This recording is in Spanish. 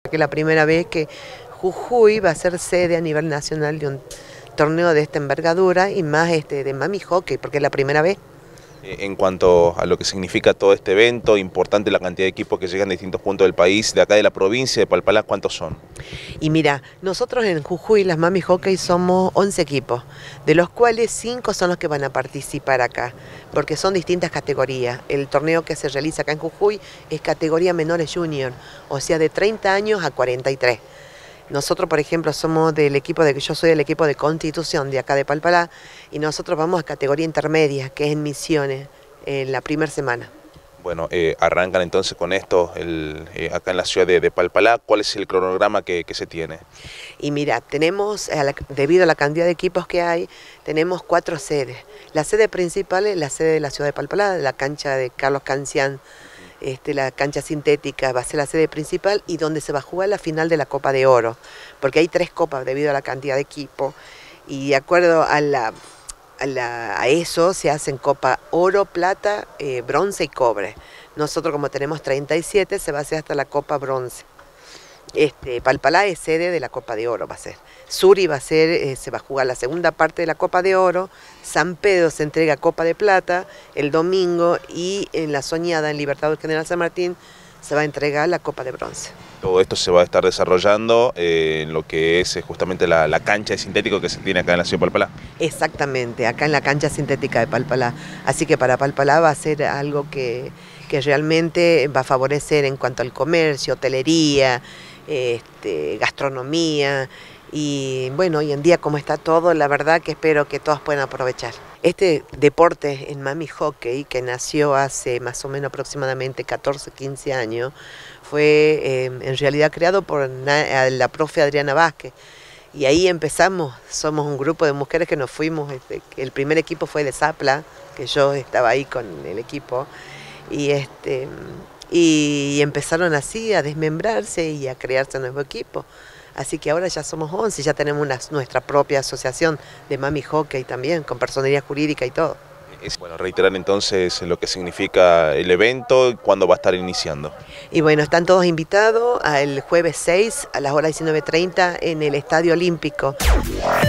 Que es la primera vez que Jujuy va a ser sede a nivel nacional de un torneo de esta envergadura y más de mami hockey, porque es la primera vez. En cuanto a lo que significa todo este evento, importante la cantidad de equipos que llegan de distintos puntos del país, de acá de la provincia de Palpalá, ¿cuántos son? Y mira, nosotros en Jujuy, las mami hockey, somos 11 equipos, de los cuales 5 son los que van a participar acá, porque son distintas categorías. El torneo que se realiza acá en Jujuy es categoría menores junior, o sea, de 30 años a 43. Nosotros, por ejemplo, somos yo soy del equipo de Constitución de acá de Palpalá, y nosotros vamos a categoría intermedia, que es en Misiones, en la primera semana. Bueno, arrancan entonces con esto acá en la ciudad de Palpalá. ¿Cuál es el cronograma que se tiene? Y mira, tenemos, debido a la cantidad de equipos que hay, tenemos 4 sedes. La sede principal es la sede de la ciudad de Palpalá, la cancha de Carlos Cancián. La cancha sintética va a ser la sede principal y donde se va a jugar la final de la Copa de Oro, porque hay 3 copas debido a la cantidad de equipos, y de acuerdo a eso se hacen Copa Oro, Plata, Bronce y Cobre. Nosotros, como tenemos 37, se va a hacer hasta la Copa Bronce. Palpalá es sede de la Copa de Oro, va a ser. Suri va a ser, se va a jugar la segunda parte de la Copa de Oro. San Pedro se entrega Copa de Plata el domingo, y en La Soñada, en Libertador General San Martín, se va a entregar la Copa de Bronce. Todo esto se va a estar desarrollando en lo que es justamente la cancha de sintético que se tiene acá en la ciudad de Palpalá. Exactamente, acá en la cancha sintética de Palpalá. Así que para Palpalá va a ser algo que realmente va a favorecer en cuanto al comercio, hotelería, gastronomía, y bueno, hoy en día como está todo, la verdad que espero que todos puedan aprovechar. Este deporte en mami hockey, que nació hace más o menos aproximadamente 14, 15 años, fue en realidad creado por la profe Adriana Vázquez, y ahí empezamos. Somos un grupo de mujeres que nos fuimos, el primer equipo fue de Zapla, que yo estaba ahí con el equipo, y empezaron así a desmembrarse y a crearse un nuevo equipo. Así que ahora ya somos 11, ya tenemos nuestra propia asociación de mami hockey también, con personería jurídica y todo. Bueno, reiterar entonces lo que significa el evento, cuándo va a estar iniciando. Y bueno, están todos invitados al jueves 6 a las horas 19:30 en el Estadio Olímpico.